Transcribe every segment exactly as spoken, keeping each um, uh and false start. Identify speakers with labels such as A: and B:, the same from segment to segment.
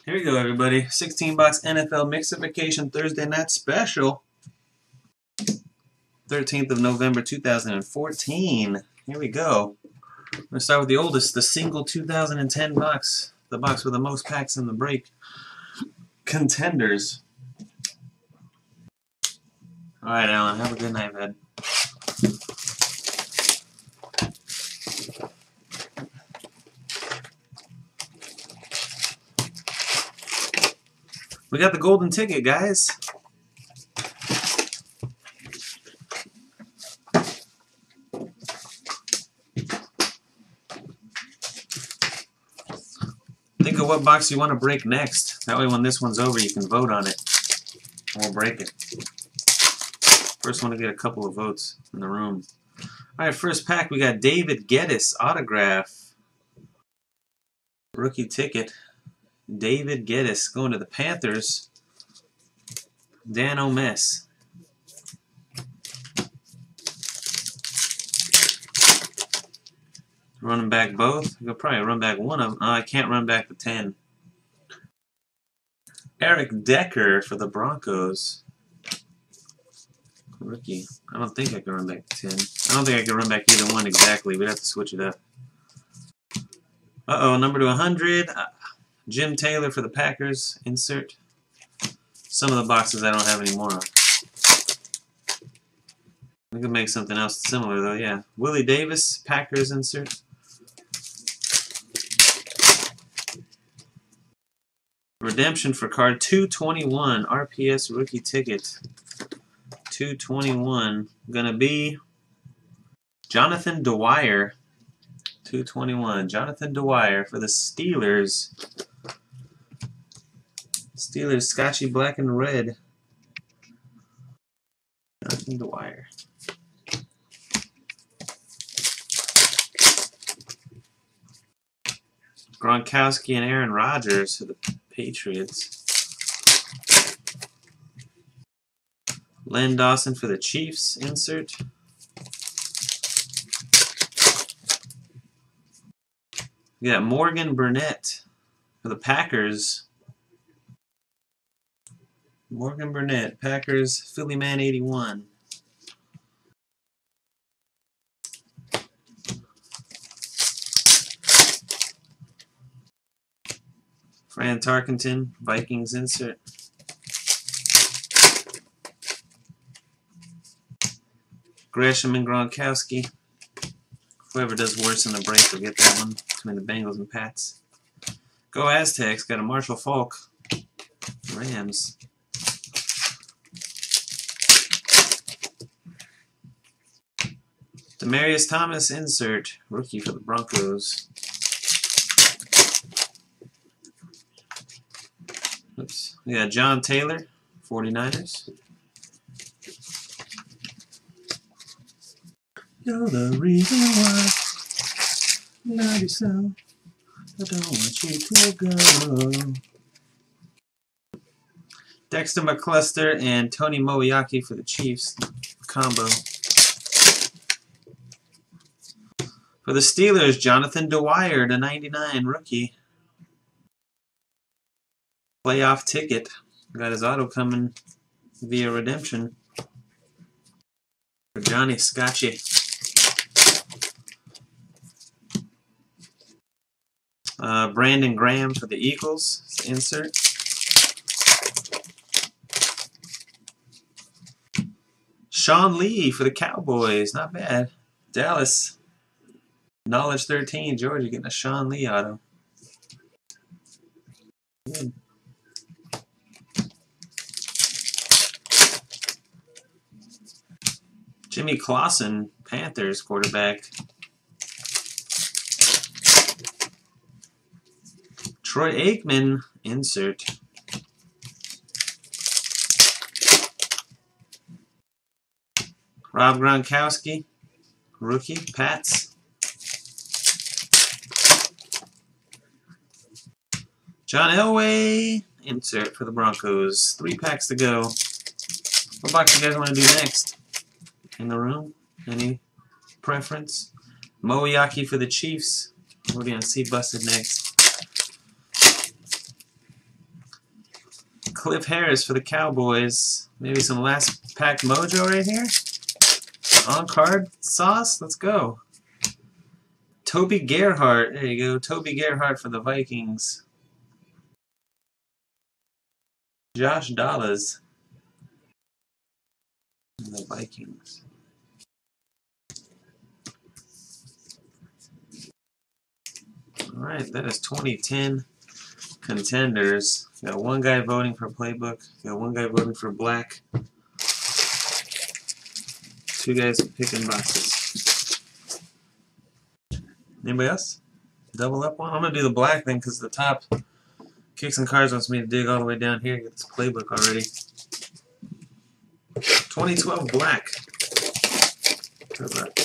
A: Here we go, everybody. sixteen box N F L Mixification Thursday Night Special. thirteenth of November, two thousand fourteen. Here we go. I'm going to start with the oldest, the single two thousand ten box. The box with the most packs in the break. Contenders. Alright, Alan. Have a good night, bud. We got the golden ticket, guys. Think of what box you want to break next. That way when this one's over, you can vote on it. And we'll break it. First one to get a couple of votes in the room. Alright, first pack, we got David Geddes autograph. Rookie ticket. David Geddes going to the Panthers. Dan O'Mess. Running back both. I could probably run back one of them. Oh, I can't run back the ten. Eric Decker for the Broncos. Rookie. I don't think I can run back the ten. I don't think I can run back either one exactly. We'd have to switch it up. Uh-oh, number to one hundred. Uh, Jim Taylor for the Packers. Insert. Some of the boxes I don't have any more on. We could make something else similar though, yeah. Willie Davis, Packers insert. Redemption for card two twenty-one, R P S rookie ticket. two twenty-one. Gonna be Jonathan Dwyer. two twenty-one. Jonathan Dwyer for the Steelers. Steelers, Scotchy black and red. Jonathan Dwyer. Gronkowski and Aaron Rodgers for the Patriots. Len Dawson for the Chiefs. Insert. We got Morgan Burnett for the Packers. Morgan Burnett, Packers, Philly Man eighty-one. Fran Tarkenton, Vikings insert. Gresham and Gronkowski. Whoever does worse in the break will get that one between the Bengals and Pats. Go Aztecs, got a Marshall Faulk. Rams. Demaryius Thomas insert, rookie for the Broncos. Oops. We got John Taylor, forty-niners. You're the reason why I love you so. I don't want you to go. Dexter McCluster and Tony Moeaki for the Chiefs combo. For the Steelers, Jonathan Dwyer to ninety-nine rookie. Playoff ticket. Got his auto coming via redemption. For Johnny Scotchy. Uh, Brandon Graham for the Eagles. Insert. Sean Lee for the Cowboys. Not bad. Dallas. Knowledge thirteen. Georgia getting a Sean Lee auto. Good. Jimmy Clausen, Panthers quarterback. Troy Aikman, insert. Rob Gronkowski, rookie, Pats. John Elway, insert for the Broncos. Three packs to go. What box do you guys want to do next? In the room? Any preference? Moeaki for the Chiefs. We're going to see busted next. Cliff Harris for the Cowboys. Maybe some last pack mojo right here. On card sauce. Let's go. Toby Gerhart. There you go. Toby Gerhart for the Vikings. Josh Dallas. The Vikings. All right, that is twenty ten contenders. Got one guy voting for playbook. Got one guy voting for black. Two guys picking boxes. Anybody else? Double up one? I'm gonna do the black thing because the top Kicks and Cards wants me to dig all the way down here and get this playbook already. twenty twelve black. Good luck.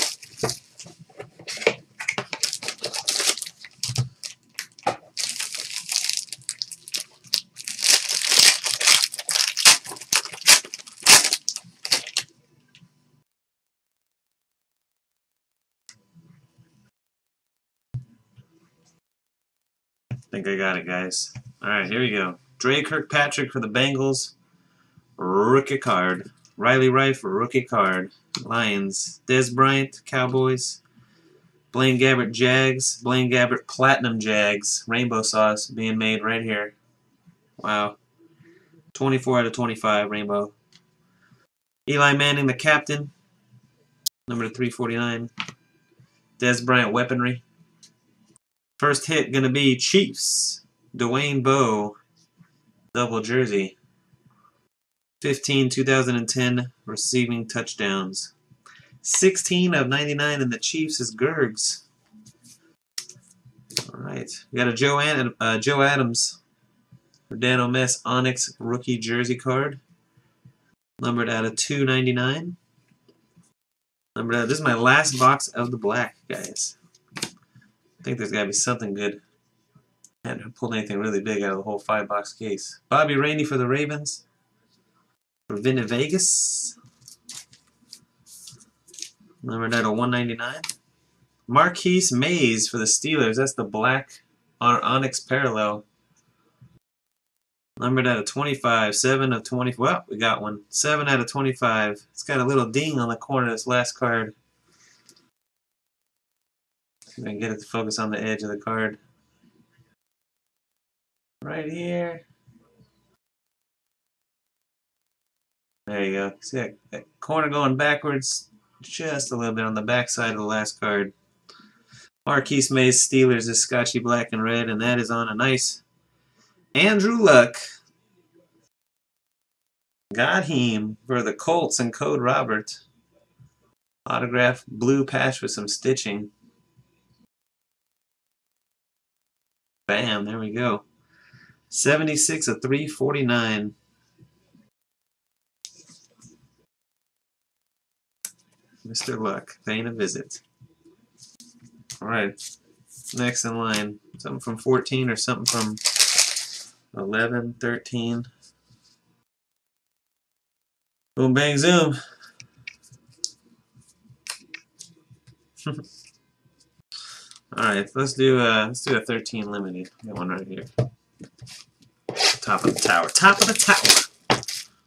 A: I think I got it, guys. Alright, here we go. Dre Kirkpatrick for the Bengals. Rookie card. Riley Rife, rookie card. Lions. Dez Bryant, Cowboys. Blaine Gabbert, Jags. Blaine Gabbert, Platinum Jags. Rainbow sauce being made right here. Wow. twenty-four out of twenty-five, Rainbow. Eli Manning, the captain. Number three forty-nine. Dez Bryant, weaponry. First hit going to be Chiefs. Dwayne Bowe. Double jersey. fifteen, two thousand ten receiving touchdowns. sixteen of ninety-nine in the Chiefs is Gergs. All right. We got a Joe, Ad uh, Joe Adams. Dan O'Mess Onyx rookie jersey card. Numbered out of two ninety-nine. Numbered out. This is my last box of the black, guys. I think there's got to be something good. I haven't pulled anything really big out of the whole five box case. Bobby Rainey for the Ravens. For Vinny Vegas. Numbered out of one ninety-nine. Marquise Mays for the Steelers. That's the black Onyx parallel. Numbered out of twenty-five. seven of twenty. Well, we got one. seven out of twenty-five. It's got a little ding on the corner of this last card. See if I can get it to focus on the edge of the card. Right here. There you go. See that, that corner going backwards just a little bit on the back side of the last card. Marquise Mays Steelers is Scotchy black and red, and that is on a nice Andrew Luck. Got him for the Colts and Code Robert. Autograph blue patch with some stitching. Bam, there we go. seventy-six of three forty-nine. Mister Luck, paying a visit. Alright, next in line. Something from fourteen or something from eleven, thirteen. Boom, bang, zoom. Alright, let's do a let's do a thirteen limited. Got one right here. Top of the tower. Top of the tower.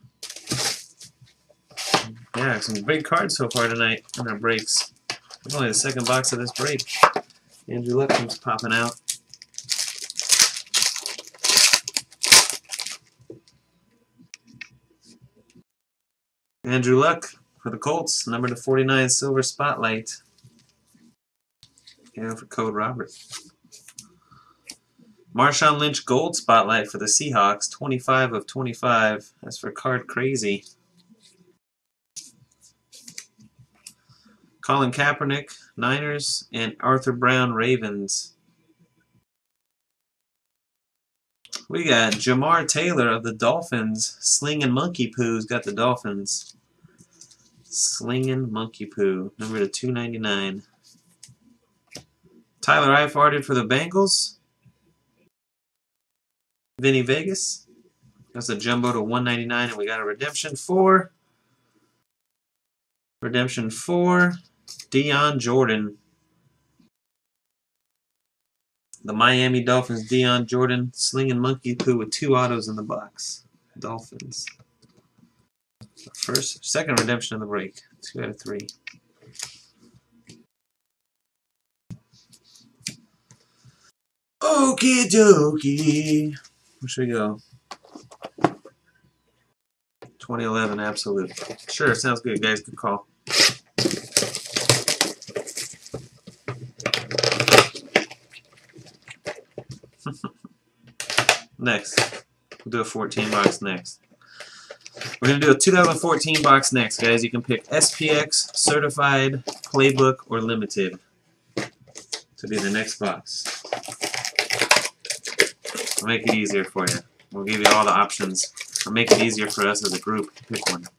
A: Yeah, some big cards so far tonight in our breaks. It's only the second box of this break. Andrew Luck keeps popping out. Andrew Luck for the Colts, number to forty-nine, silver spotlight. Yeah, for Code Robert. Marshawn Lynch gold spotlight for the Seahawks, twenty-five of twenty-five. That's for Card Crazy. Colin Kaepernick, Niners, and Arthur Brown, Ravens. We got Jamar Taylor of the Dolphins. Slinging Monkey Poo's got the Dolphins. Slinging Monkey Poo, number to two ninety-nine. Tyler Eifert for the Bengals. Vinny Vegas. That's a jumbo to one ninety-nine, and we got a redemption for redemption for Dion Jordan. The Miami Dolphins, Dion Jordan, slinging Monkey Poo with two autos in the box. Dolphins. First, second redemption of the break. Two out of three. Okie dokie. Where should we go? twenty eleven Absolute. Sure, sounds good, guys. Good call. Next. We'll do a fourteen box next. We're going to do a two thousand fourteen box next, guys. You can pick S P X, Certified, Playbook, or Limited to be the next box. We'll make it easier for you. We'll give you all the options. We'll make it easier for us as a group to pick one.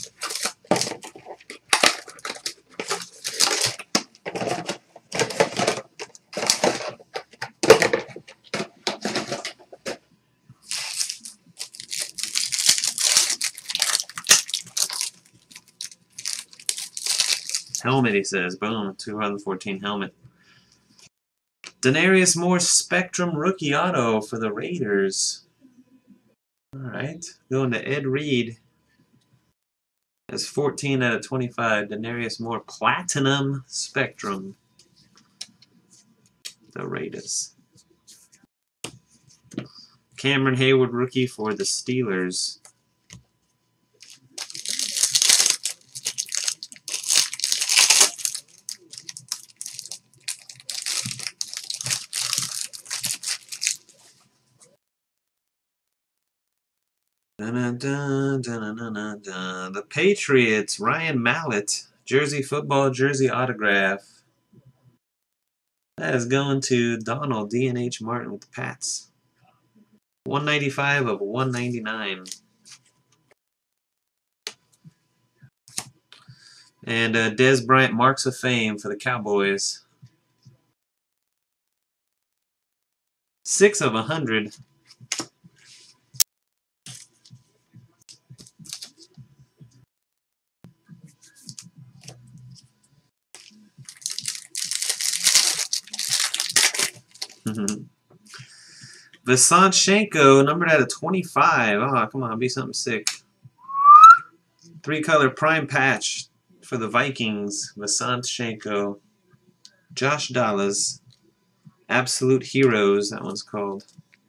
A: Helmet, he says. Boom. two thousand fourteen helmet. Denarius Moore Spectrum Rookie Auto for the Raiders. Alright. Going to Ed Reed. That's fourteen out of twenty-five. Denarius Moore Platinum Spectrum. The Raiders. Cameron Hayward Rookie for the Steelers. Dun, dun, dun, dun, dun, dun, dun. The Patriots, Ryan Mallett, jersey football, jersey autograph. That is going to Donald D N H Martin with the Pats. one ninety-five of one ninety-nine. And uh, Dez Bryant, Marks of Fame for the Cowboys. six of one hundred. Vasant Shenko, numbered out of twenty-five. Oh, come on, be something sick. Three-color prime patch for the Vikings. Vasant Shenko. Josh Dallas. Absolute Heroes, that one's called.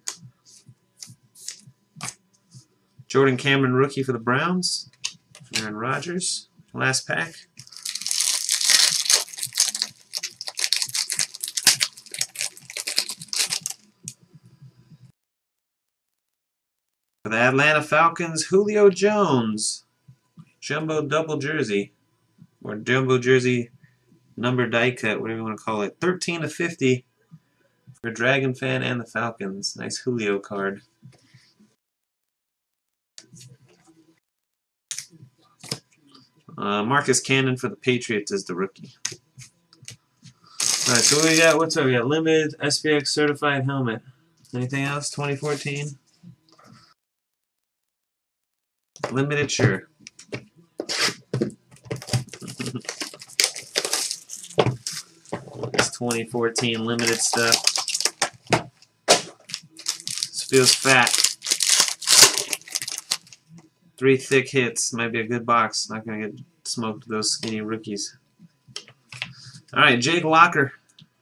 A: Jordan Cameron, rookie for the Browns. Aaron Rodgers. Last pack. For the Atlanta Falcons, Julio Jones, jumbo double jersey, or jumbo jersey number die cut, whatever you want to call it. thirteen of fifty for Dragon Fan and the Falcons. Nice Julio card. Uh, Marcus Cannon for the Patriots is the rookie. Alright, so what we got? What's up? We got limited S P X certified helmet. Anything else? twenty fourteen? Limited, sure. This twenty fourteen limited stuff. This feels fat. Three thick hits. Might be a good box. Not going to get smoked with those skinny rookies. Alright, Jake Locker.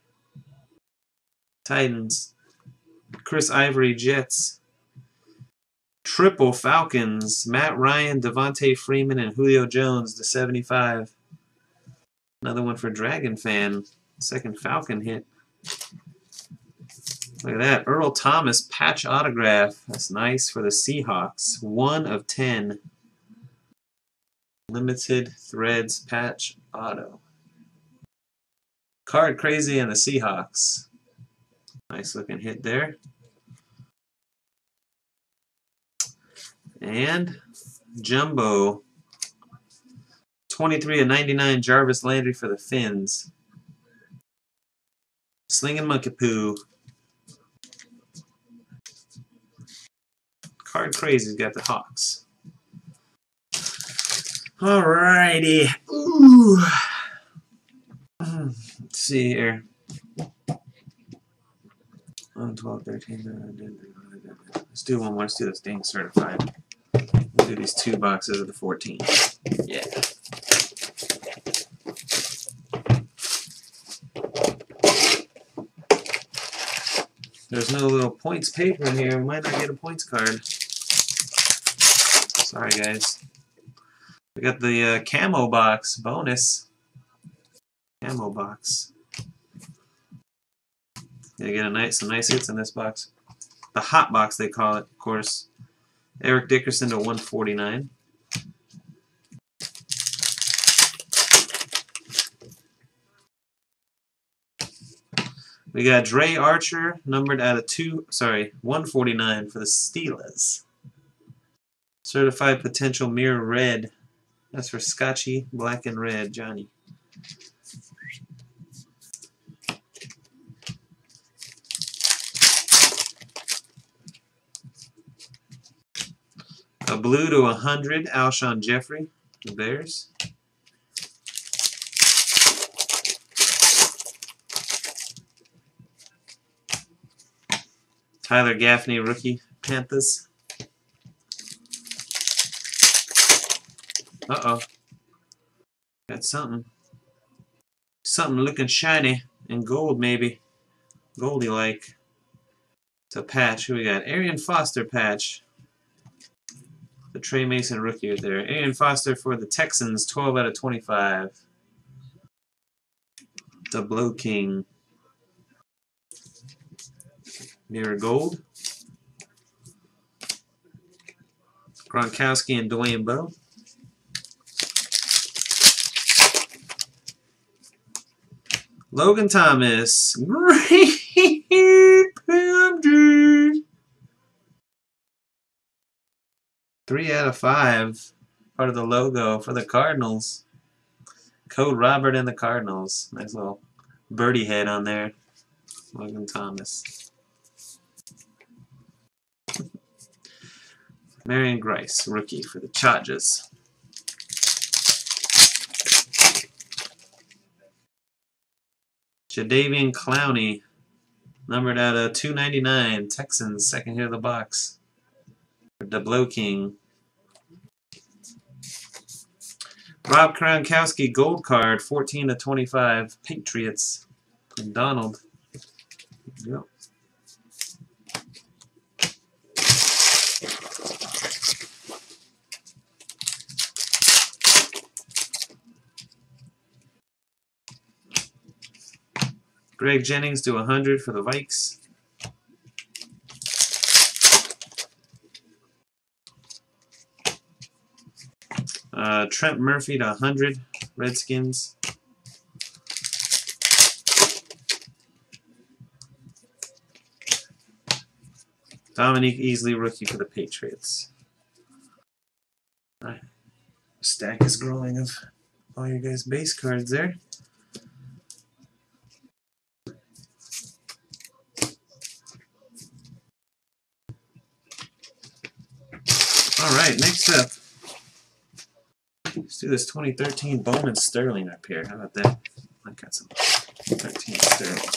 A: Titans. Chris Ivory, Jets. Triple Falcons, Matt Ryan, Devontae Freeman, and Julio Jones, the seventy-five. Another one for Dragon Fan. Second Falcon hit. Look at that. Earl Thomas, patch autograph. That's nice for the Seahawks. one of ten. Limited Threads patch auto. Card Crazy and the Seahawks. Nice looking hit there. And Jumbo, twenty-three of ninety-nine, Jarvis Landry for the Finns. Slinging Monkey Poo. Card Crazy's got the Hawks. Alrighty. Ooh. Let's see here. one, twelve, thirteen. Let's do one more. Let's do this dang certified. do these two boxes of the fourteen. Yeah. There's no little points paper in here. We might not get a points card. Sorry, guys. We got the uh, camo box bonus. Camo box. You get a nice, some nice hits in this box. The hot box, they call it, of course. Eric Dickerson to one forty-nine. We got Dre Archer, numbered out of two, sorry, one forty-nine for the Steelers. Certified Potential Mirror Red. That's for Scotchy, Black and Red, Johnny. A blue to one hundred, Alshon Jeffrey, the Bears. Tyler Gaffney, rookie, Panthers. Uh-oh. Got something. Something looking shiny and gold, maybe. Goldy-like. It's a patch. Who we got? Arian Foster patch. The Trey Mason rookie right there. Arian Foster for the Texans, twelve out of twenty-five. The Blow King. Mirror gold. Gronkowski and Dwayne Bowe. Logan Thomas. Great P M G. Three out of five. Part of the logo for the Cardinals. Code Robert and the Cardinals. Nice little birdie head on there. Logan Thomas. Marion Grice, rookie for the Chargers. Jadeveon Clowney, numbered out of two ninety-nine, Texans, second hit of the box. For the Blow King. Rob Gronkowski, gold card, fourteen to twenty-five, Patriots. And Donald. Yep. Greg Jennings to one hundred for the Vikes. Uh, Trent Murphy to one hundred, Redskins. Dominique Easley, rookie for the Patriots. All right. Stack is growing of all your guys' base cards there. All right, next up, let's do this twenty thirteen Bowman Sterling up here. How about that? I got some thirteen Sterling.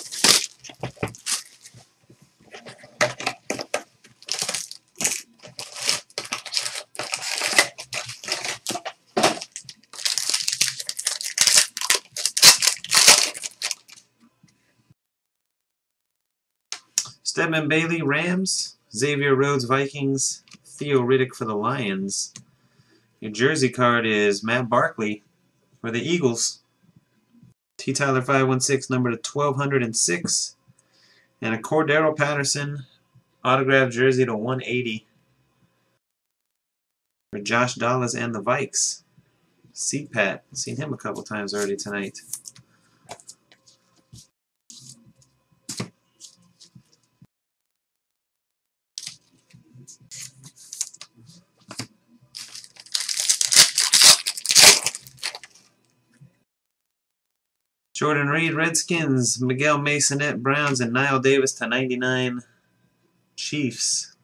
A: Stedman Bailey, Rams. Xavier Rhodes, Vikings. Theo Riddick for the Lions. Your jersey card is Matt Barkley for the Eagles. T. Tyler five one six, number to twelve oh six. And a Cordero Patterson autographed jersey to one eighty for Josh Dallas and the Vikes. C Pat, seen him a couple times already tonight. Jordan Reed, Redskins. Miguel Masonette, Browns. And Niall Davis to ninety-nine, Chiefs.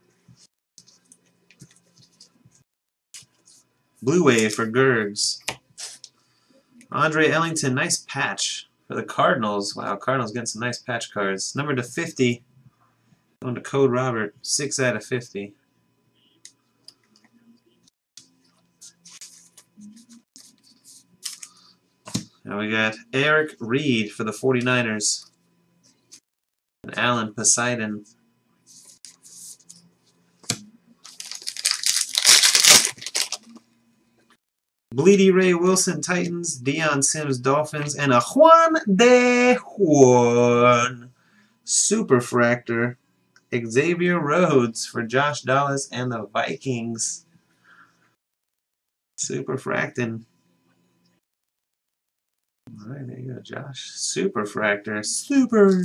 A: Blue Wave for Gergs. Andre Ellington, nice patch for the Cardinals. Wow, Cardinals getting some nice patch cards. Number to fifty. Going to Code Robert, six out of fifty. Now we got Eric Reed for the forty-niners. And Alan Poseidon. Bleedy Ray Wilson, Titans. Deion Sims, Dolphins. And a Juan de Juan Superfractor. Xavier Rhodes for Josh Dallas and the Vikings. Superfracting. All right, there you go, Josh. Superfractor. Super.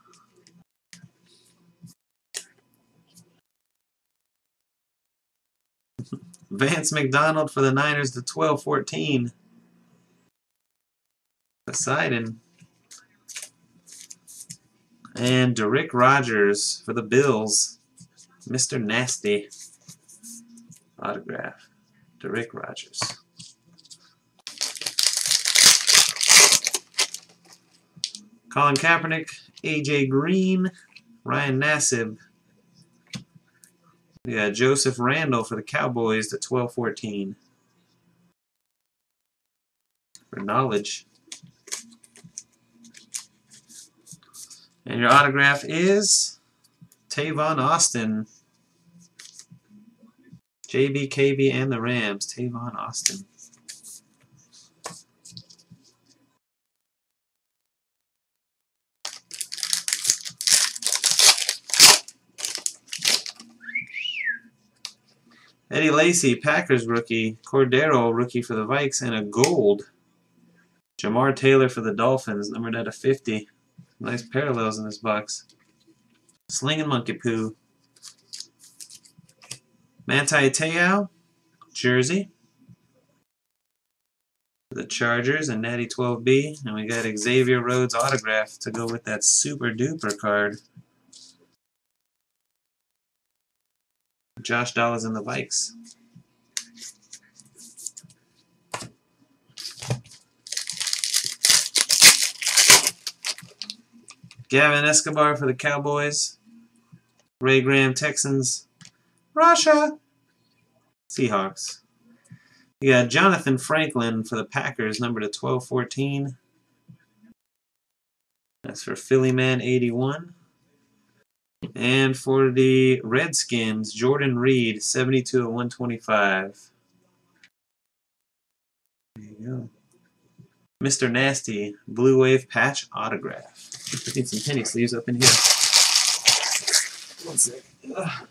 A: Vance McDonald for the Niners to twelve fourteen. Poseidon. And Derrick Rogers for the Bills. Mister Nasty. Autograph. Derrick Rogers. Colin Kaepernick. A J Green. Ryan Nassib. We got Joseph Randall for the Cowboys to twelve fourteen. For knowledge. And your autograph is Tavon Austin. J B, K B, and the Rams. Tavon Austin. Eddie Lacy, Packers rookie. Cordero, rookie for the Vikes, and a gold. Jamar Taylor for the Dolphins, numbered at a fifty. Nice parallels in this box. Slinging Monkey Poo. Manti Te'o, jersey. For the Chargers and Natty twelve B. And we got Xavier Rhodes autograph to go with that super duper card. Josh Dallas and the Vikes. Gavin Escobar for the Cowboys. Ray Graham, Texans. Russia. Seahawks. We got Jonathan Franklin for the Packers, number to twelve fourteen. That's for Philly Man eighty-one. And for the Redskins, Jordan Reed, seventy-two of one twenty-five. There you go. Mister Nasty, Blue Wave patch autograph. I need some penny sleeves up in here. One sec. Ugh.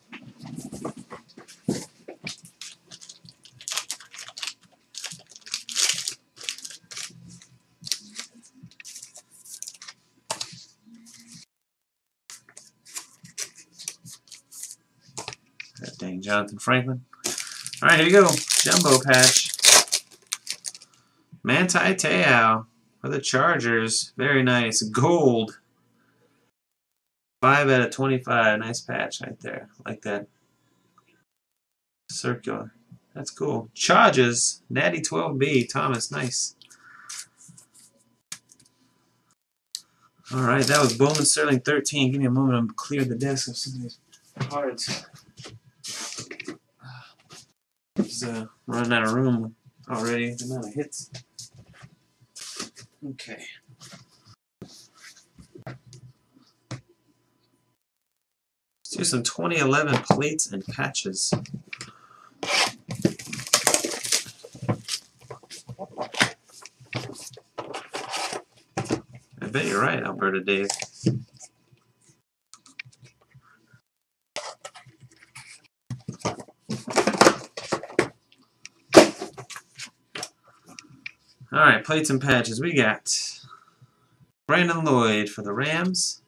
A: That dang Jonathan Franklin. All right, here you go. Jumbo patch. Manti Te'o for the Chargers. Very nice. Gold. five out of twenty-five. Nice patch right there. Like that. Circular. That's cool. Charges. Natty twelve B. Thomas. Nice. All right, that was Bowman Sterling thirteen. Give me a moment. I'm clear the desk of some of these cards. Just uh, running out of room already. The amount of hits. Okay. Let's do some twenty eleven plates and patches. I bet you're right, Alberta Dave. Alright, plates and patches. We got Brandon Lloyd for the Rams.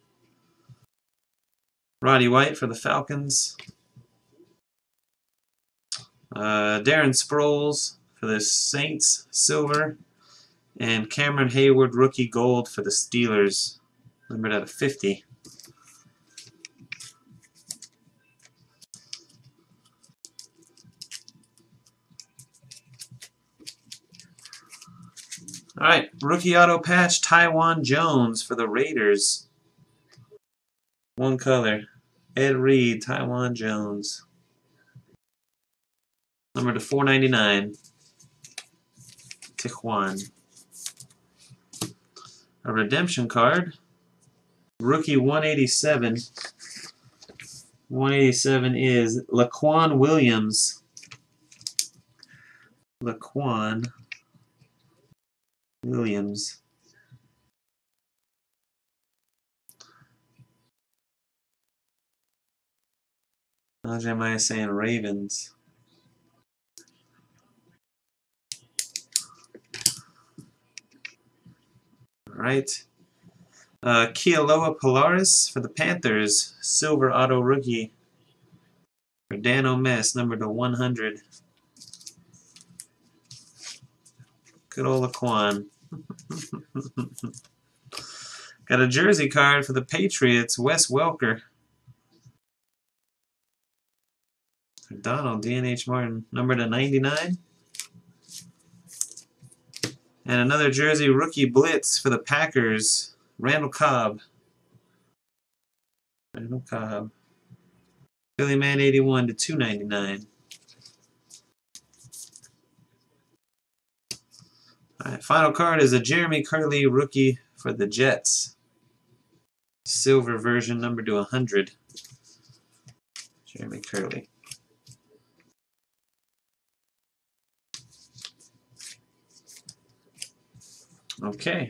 A: Roddy White for the Falcons. Uh, Darren Sproles for the Saints, silver. And Cameron Hayward, rookie gold for the Steelers, numbered out of fifty. All right, rookie auto patch, Taiwan Jones for the Raiders. One color. Ed Reed, Taiwan Jones. Number to four ninety-nine. Tijuan. A redemption card. Rookie one eighty-seven. one eighty-seven is Laquan Williams. Laquan Williams. How am I saying Ravens? All right. Uh, Kealoha Polaris for the Panthers. Silver auto rookie. For Dan O'Mess, number to one hundred. Good old Laquan. Got a jersey card for the Patriots. Wes Welker. Donald, D N H Martin, number to ninety-nine. And another jersey rookie blitz for the Packers, Randall Cobb. Randall Cobb. Philly Man eighty-one to two ninety-nine. All right, final card is a Jeremy Curley rookie for the Jets. Silver version, number to one hundred. Jeremy Curley. Okay.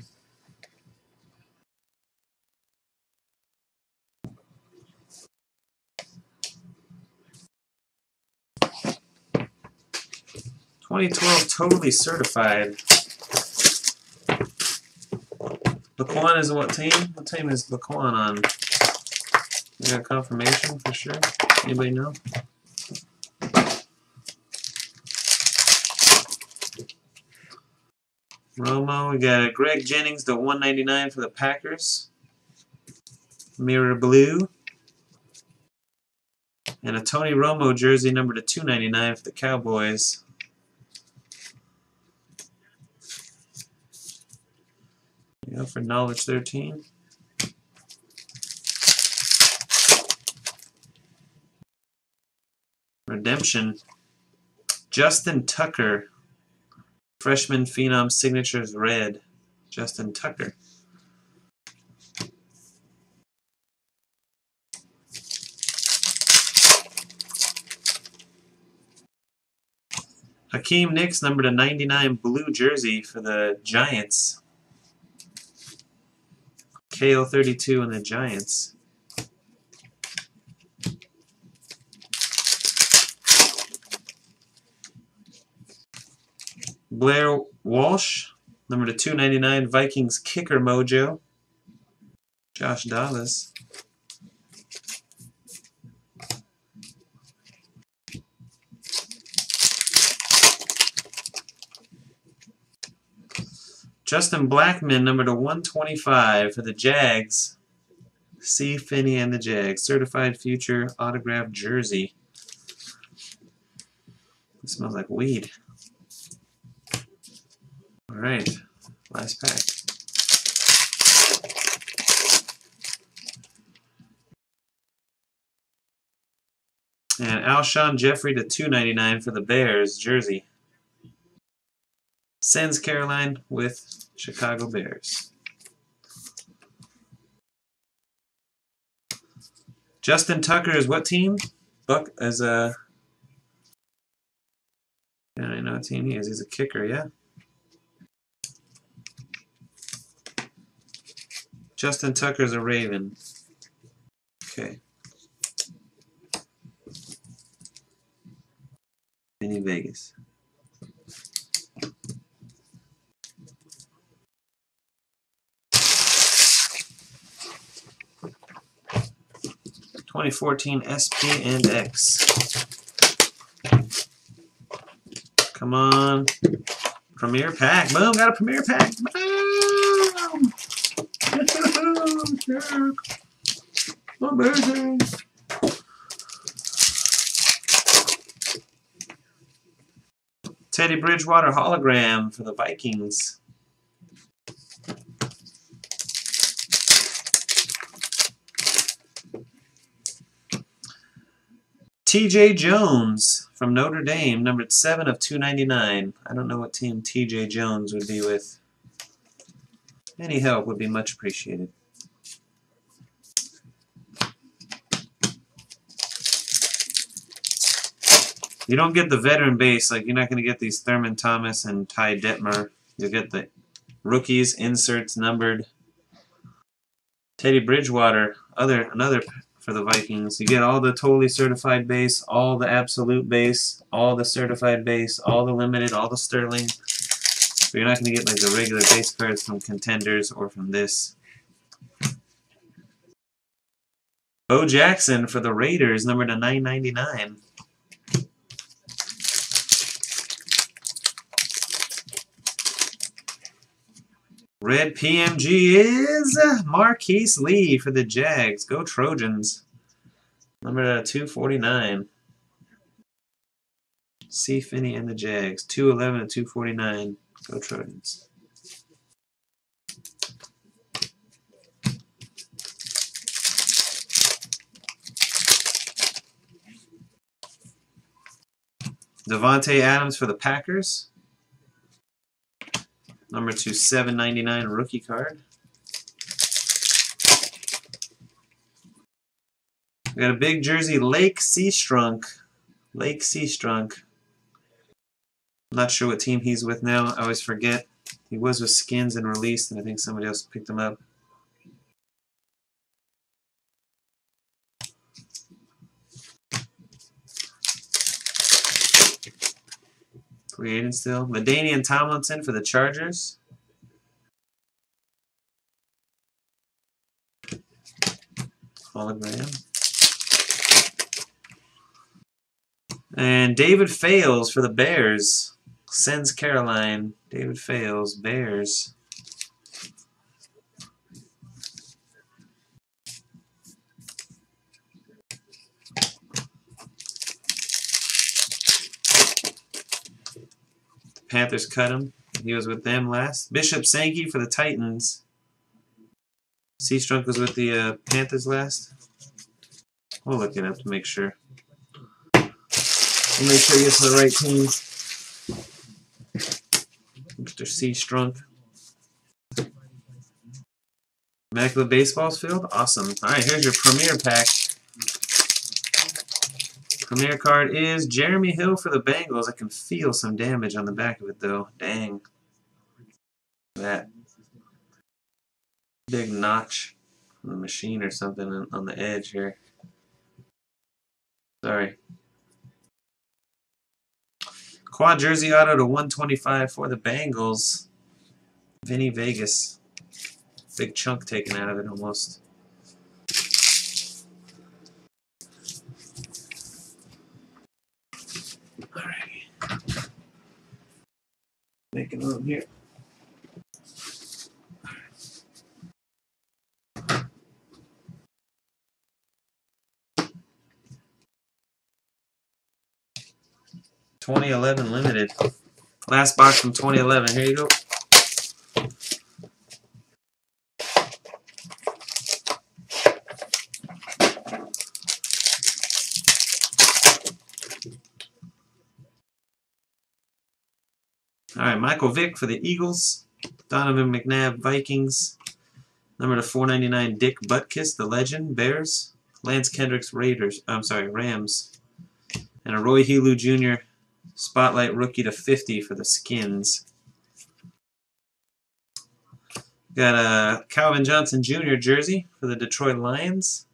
A: twenty twelve Totally Certified. Laquan is what team? What team is Laquan on? You got confirmation for sure? Anybody know? Romo, we got Greg Jennings to one ninety-nine for the Packers. Mirror blue. And a Tony Romo jersey number to two ninety-nine for the Cowboys. You know, for Knowledge thirteen. Redemption. Justin Tucker. Freshman Phenom Signatures Red. Justin Tucker. Hakeem Nicks, number to ninety-nine, blue jersey for the Giants. K O thirty-two and the Giants. Blair Walsh, number to two ninety-nine, Vikings kicker mojo. Josh Dallas. Justin Blackman, number to one twenty-five for the Jags. C. Finney and the Jags. Certified Future autographed jersey. It smells like weed. All right, last pack. And Alshon Jeffrey to two ninety-nine for the Bears jersey. Sends Caroline with Chicago Bears. Justin Tucker is what team? Buck as a. I don't know what team he is. He's a kicker, yeah. Justin Tucker's a Raven. Okay. Mini Vegas. twenty fourteen S P and X. Come on. Premier pack. Boom, got a premier pack. Boom! Amazing. Teddy Bridgewater hologram for the Vikings. T J Jones from Notre Dame, numbered seven of two ninety-nine. I don't know what team T J Jones would be with. Any help would be much appreciated. You don't get the veteran base, like you're not going to get these Thurman Thomas and Ty Detmer. You'll get the rookies, inserts, numbered. Teddy Bridgewater, other another for the Vikings. You get all the totally certified base, all the absolute base, all the certified base, all the limited, all the Sterling. But you're not going to get like the regular base cards from Contenders or from this. Bo Jackson for the Raiders, number to nine ninety-nine. Red P M G is Marquise Lee for the Jags. Go Trojans. Number two forty-nine. C. Finney and the Jags. two eleven and two forty-nine. Go Trojans. Devontae Adams for the Packers. Number two seven ninety-nine rookie card. We got a big jersey, Lake Seastrunk. Lake Seastrunk. I'm not sure what team he's with now. I always forget. He was with Skins and released, and I think somebody else picked him up. Free agent still. LaDainian Tomlinson for the Chargers. Hologram. And David Fales for the Bears. Sends Caroline. David Fales, Bears. Panthers cut him. He was with them last. Bishop Sankey for the Titans. Seastrunk was with the uh, Panthers last. We'll look it up to make sure. We'll make sure he gets to the right teams. Mister Seastrunk. Immaculate Baseball's Field? Awesome. Alright, here's your Premier pack. Premier card is Jeremy Hill for the Bengals. I can feel some damage on the back of it, though. Dang. That big notch on the machine or something on the edge here. Sorry. Quad jersey auto to one twenty-five for the Bengals. Vinny Vegas. Big chunk taken out of it almost. Alrighty. Making room here. twenty eleven limited. Last box from twenty eleven. Here you go. All right, Michael Vick for the Eagles. Donovan McNabb, Vikings. Number to four ninety-nine, Dick Butkus, the Legend, Bears. Lance Kendricks, Raiders. I'm sorry, Rams. And a Roy Helu Junior Spotlight rookie to fifty for the Skins. Got a Calvin Johnson Junior jersey for the Detroit Lions.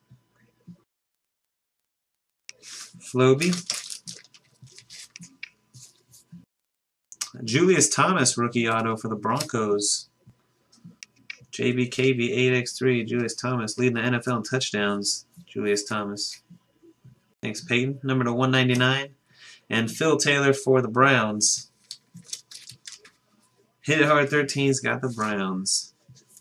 A: Floby. Julius Thomas rookie auto for the Broncos. J B K B eight by three. Julius Thomas leading the N F L in touchdowns. Julius Thomas. Thanks, Peyton. Number to one ninety-nine. And Phil Taylor for the Browns. Hit It Hard thirteen's got the Browns.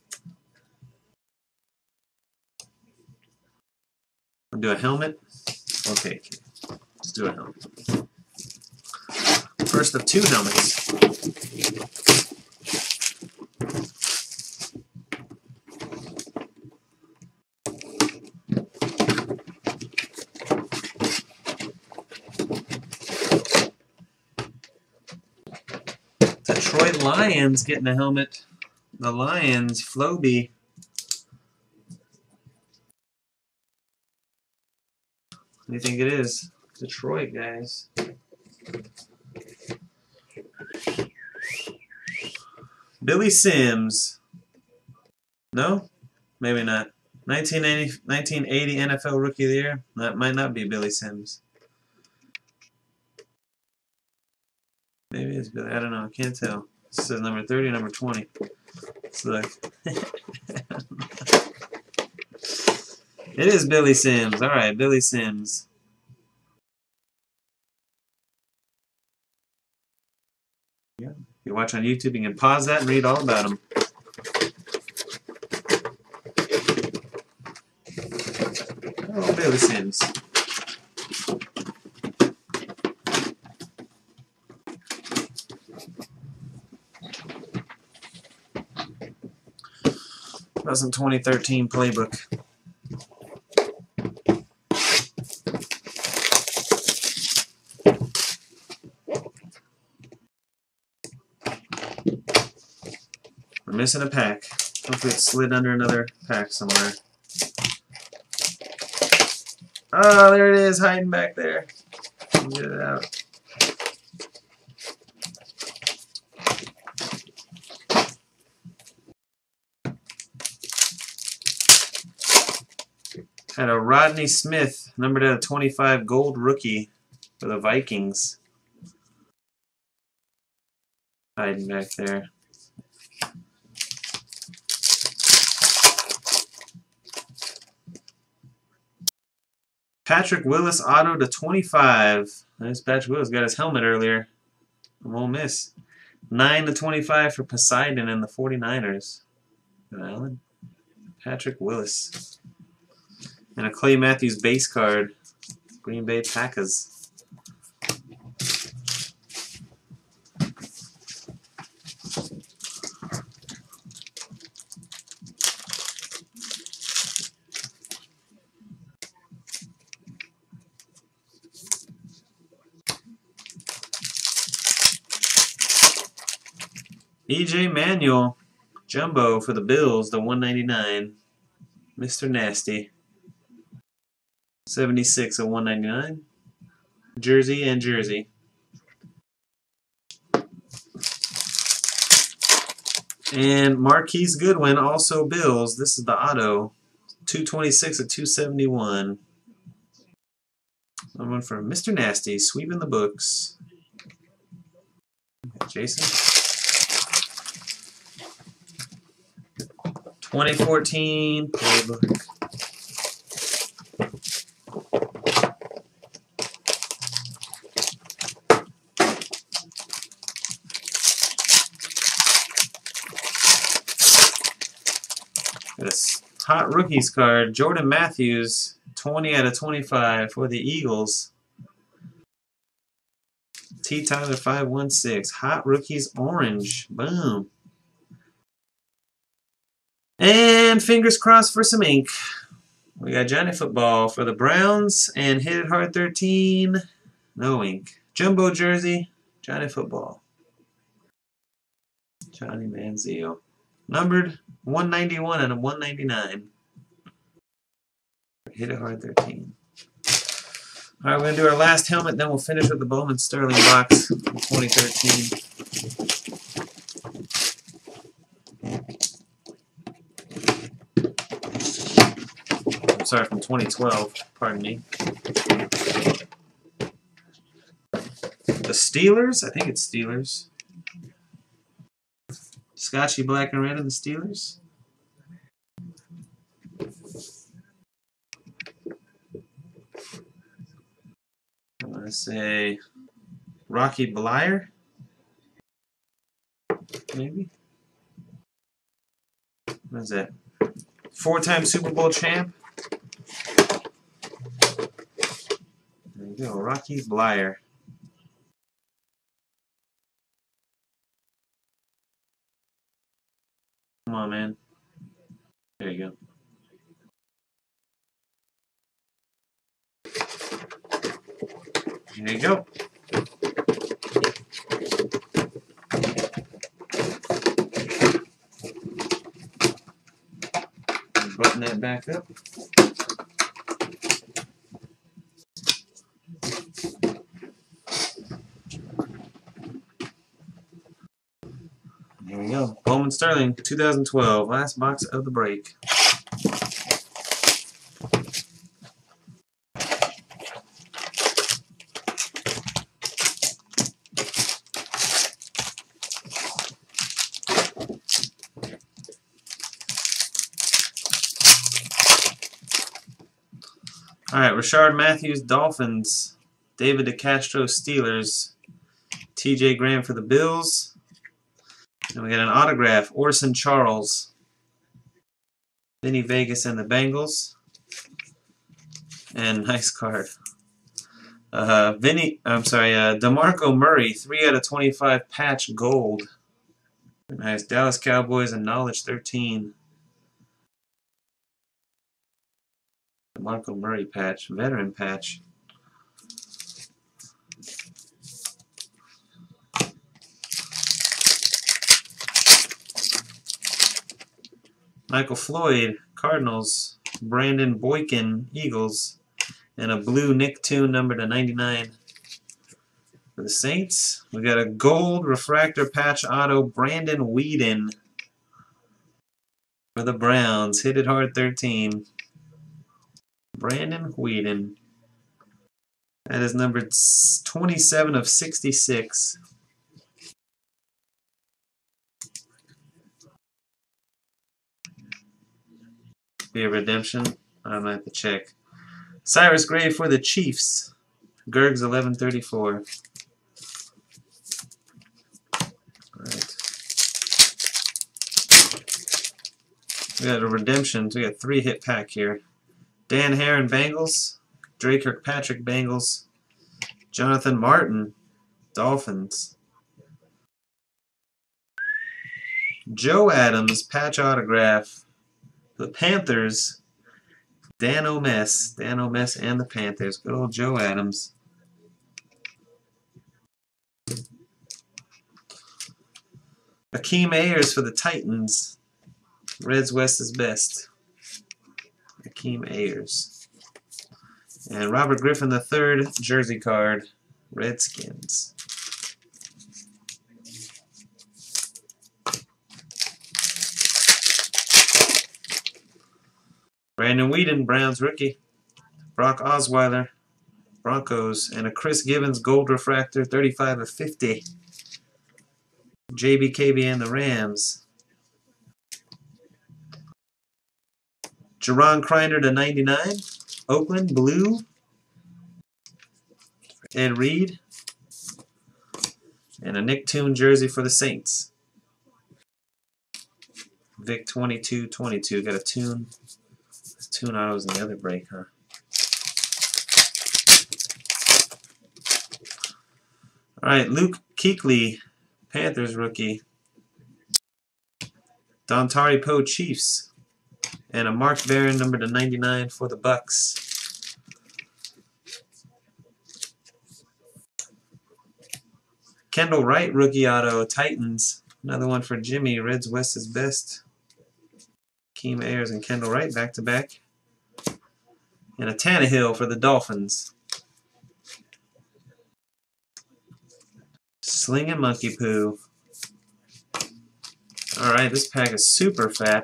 A: We'll do a helmet. Okay, let's do a helmet. First of two helmets. Detroit Lions getting a helmet. The Lions, Floby. What do you think it is? Detroit, guys. Billy Sims. No? Maybe not. nineteen eighty, nineteen eighty N F L Rookie of the Year. That might not be Billy Sims. Maybe it's Billy. I don't know. I can't tell. It says number thirty or number twenty. Let's look. It is Billy Sims. All right, Billy Sims. Yeah. If you watch on YouTube, you can pause that and read all about him. Oh, Billy Sims. That's some twenty thirteen playbook. We're missing a pack. Hopefully it slid under another pack somewhere. Oh, there it is, hiding back there. Get it out. Had a Rodney Smith, numbered out of twenty-five, gold rookie for the Vikings. Hiding back there. Patrick Willis auto to twenty-five. Nice, Patrick Willis got his helmet earlier. Won't miss. nine to twenty-five for Poseidon and the forty-niners. Alan. Patrick Willis. And a Clay Matthews base card. Green Bay Packers. E J Manuel, Jumbo for the Bills, the one ninety-nine. Mister Nasty. seventy-six of one ninety-nine. Jersey and jersey. And Marquise Goodwin, also Bills. This is the auto. two twenty-six of two seventy-one. One for Mister Nasty, sweeping the books. Jason. twenty fourteen playbook. This hot rookies card, Jordan Matthews, twenty out of twenty-five for the Eagles. T. Tyler five one six, hot rookies orange, boom. And fingers crossed for some ink. We got Johnny Football for the Browns and Hit It Hard thirteen, no ink. Jumbo jersey, Johnny Football. Johnny Manziel. Numbered one ninety-one and a one ninety-nine. Hit It Hard thirteen. All right, we're going to do our last helmet, then we'll finish with the Bowman Sterling box from twenty thirteen. I'm sorry, from twenty twelve, pardon me. The Steelers? I think it's Steelers. Scotchy black and red of the Steelers. I want to say Rocky Bleier, maybe. What is that? Four-time Super Bowl champ. There you go, Rocky Bleier. Come on, man. There you go. There you go. open that back up. There we go. Bowman Sterling, two thousand twelve. Last box of the break. All right, Rashard Matthews, Dolphins. David DeCastro, Steelers. T J Graham for the Bills. And we got an autograph, Orson Charles. Vinny Vegas and the Bengals. And nice card. Uh, Vinny, I'm sorry, uh, DeMarco Murray, three out of twenty-five patch gold. Nice. Dallas Cowboys and Knowledge thirteen. DeMarco Murray patch, veteran patch. Michael Floyd, Cardinals. Brandon Boykin, Eagles. And a blue Nick Toon number to ninety-nine for the Saints. We got a gold refractor patch auto, Brandon Weeden for the Browns. Hit it hard thirteen. Brandon Weeden. That is numbered twenty-seven of sixty-six. Be a redemption. I'm gonna have to check. Cyrus Gray for the Chiefs. Gergs eleven thirty-four. Alright. We got a redemption. We got three hit pack here. Dan Heron, Bengals. Drake Kirkpatrick, Bengals. Jonathan Martin, Dolphins. Joe Adams, patch autograph. The Panthers. Dan O'Mess. Dan O'Mess and the Panthers. Good old Joe Adams. Akeem Ayers for the Titans. Reds West is best. Akeem Ayers. And Robert Griffin the third, jersey card. Redskins. Brandon Weeden, Browns rookie. Brock Osweiler, Broncos. And a Chris Givens gold refractor, thirty-five of fifty. J B K B and the Rams. Jerron Kreiner to ninety-nine. Oakland, blue. Ed Reed. And a Nick Toon jersey for the Saints. Vic twenty-two twenty-two. Got a Toon. Toon autos in the other break, huh? Alright, Luke Kuechly, Panthers rookie. Dontari Poe, Chiefs. And a Mark Barron number to ninety-nine for the Bucks. Kendall Wright, rookie auto, Titans. Another one for Jimmy, Reds West is best. Akeem Ayers and Kendall Wright back to back. And a Tannehill for the Dolphins. Sling and Monkey Poo. Alright, this pack is super fat.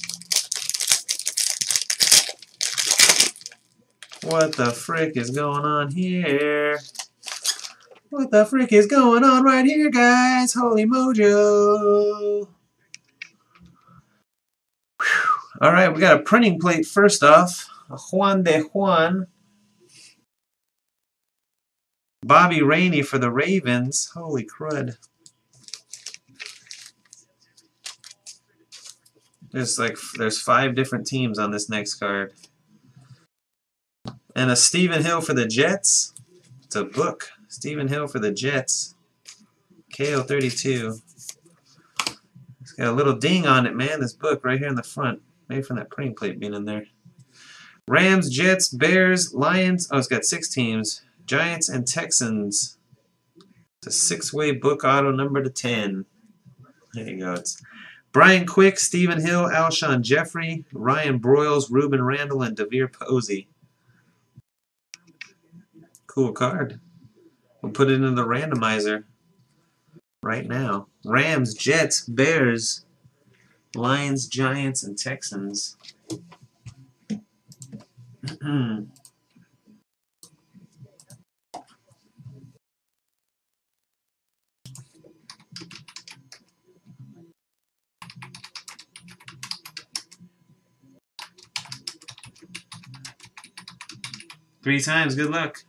A: What the frick is going on here? What the frick is going on right here, guys? Holy mojo! All right, we got a printing plate first off. A Juan de Juan. Bobby Rainey for the Ravens. Holy crud. There's like there's five different teams on this next card. And a Stephen Hill for the Jets. It's a book. Stephen Hill for the Jets. K O thirty-two. It's got a little ding on it, man, this book right here in the front. Maybe from that printing plate being in there. Rams, Jets, Bears, Lions. Oh, it's got six teams. Giants and Texans. It's a six-way book auto number to ten. There you go. It's Brian Quick, Stephen Hill, Alshon Jeffrey, Ryan Broyles, Ruben Randall, and DeVere Posey. Cool card. We'll put it in the randomizer right now. Rams, Jets, Bears, Lions, Giants, and Texans. Three times, good luck.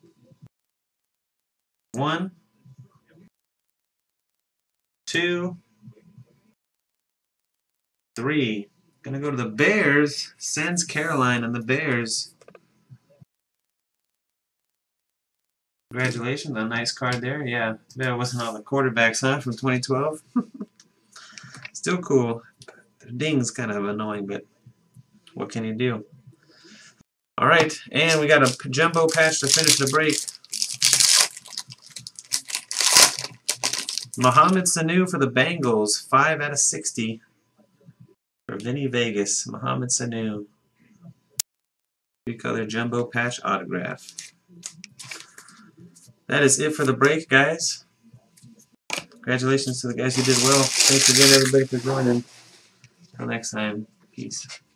A: One, two, three. Gonna go to the Bears. Sends Caroline and the Bears. Congratulations, a nice card there. Yeah, that wasn't all the quarterbacks, huh, from twenty twelve? Still cool. The ding's kind of annoying, but what can you do? All right, and we got a jumbo patch to finish the break. Mohamed Sanu for the Bengals, five out of sixty. For Vinny Vegas, Mohamed Sanu. Three-color jumbo patch autograph. That is it for the break, guys. Congratulations to the guys who did well. Thanks again, everybody, for joining. Until next time, peace.